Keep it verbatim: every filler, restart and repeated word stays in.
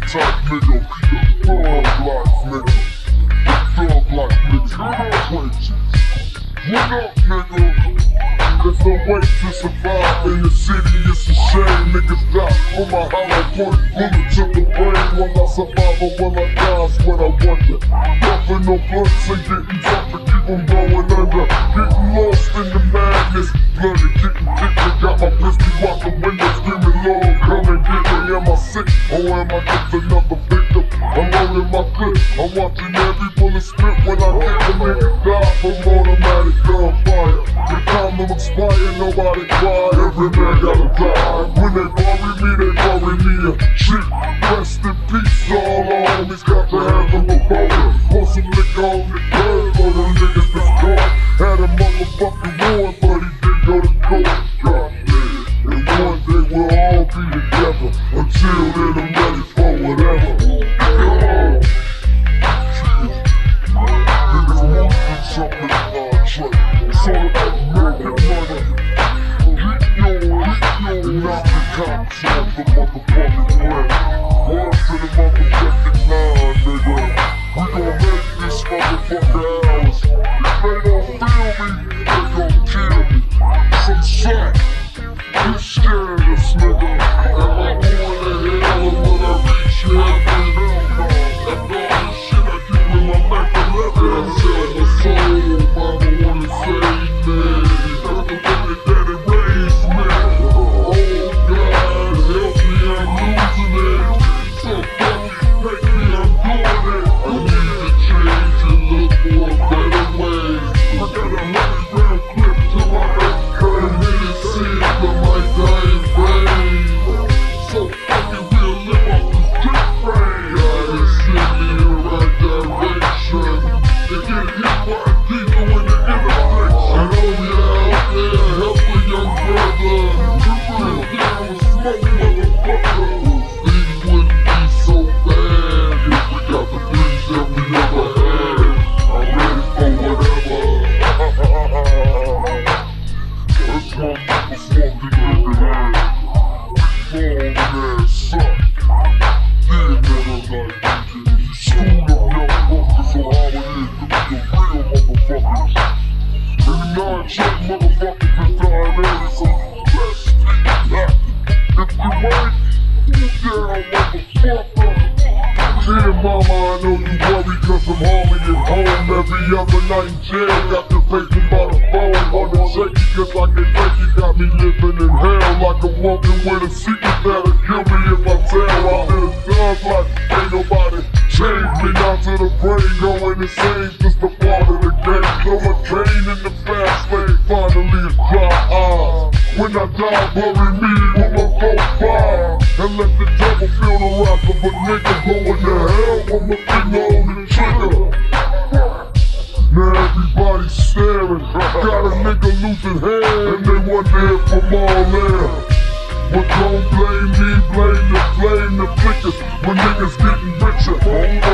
type nigga, thug life nigga, thug life nigga, crazy. What up, nigga? There's no way to survive in the city, it's a shame. Niggas die on my hollow point, bullet to the brain. Will I survive or will I die is what I wonder. Puffin' no blunts and getting drunk to keep them going under. Getting lost in the madness, bloody getting dipped. Got my pistol out the window screaming, Lord, come and get me. Am I sick or am I just another victim? I'm loading my clip, I'm watching every bullet spit. When I get the nigga die from automatic gunfire. The time to expire, nobody cry. Every man gotta die. When they bury me, they bury me a shit. Rest in peace, all our homies got to have them a boner. Pour some liquor on the curb for them niggas that's caught. Had a motherfucking war, but he didn't go to court. God damn. And one day we'll all be together. Until then, I'm ready for whatever. Yo. Niggas moving something in our track. It's all about making money. Get yo, get yo, and knock the cops off the motherfucking plan. Word to the motherfucking line, nigga. We gon' make this motherfucker ours. If they don't feel me, they gon' kill me. Some shit. You scared us, nigga. Am I going to hell or will I reach heaven? After all this shit I keep in my back eleven. I sell my soul, mama wanna save me. That's the way that daddy raised me. Oh God, help me, I'm losing it. So fucking make me, I'm doing it. I need to change and look for a better way. I got a hundred round clip to my head. Cut hit it, see it, but like dying brain. So fucking we'll live off the street frame. God is sending me in the right direction. They get hit by a diesel in the intersection. And oh yeah, out there, help a young brother. Chill down and smoke, motherfucker. Things wouldn't be so bad if we got the things that we never had. I'm ready for whatever. That's my motherfucking nigga. Big bald ass suck. Yeah, nigga, like you schooled up young fuckers, so how it is to be the real motherfuckers. Maybe non-check motherfuckers been dying early, so let's keep happy. If you ain't, you down, motherfucker. Dear mama, I know you worry cause I'm home and at home. Every other night in jail, got you facing by the phone. Wanna shake you cause I can take you, got me living in hell. Like I'm walking with a secret that'll kill me if I tell. I did a thug like ain't nobody changed me. Down to the brain, going insane, just a part of the game. Throw a cane in the fast lane, finally it's dry eyes. When I die, bury me with my four five. And let the devil feel the wrath of a nigga going to hell with my finger on the trigger. Now everybody's staring, got a nigga losing hair, and they wonder if I'm all there. But don't blame me, blame the flame, the flickers, when niggas getting richer.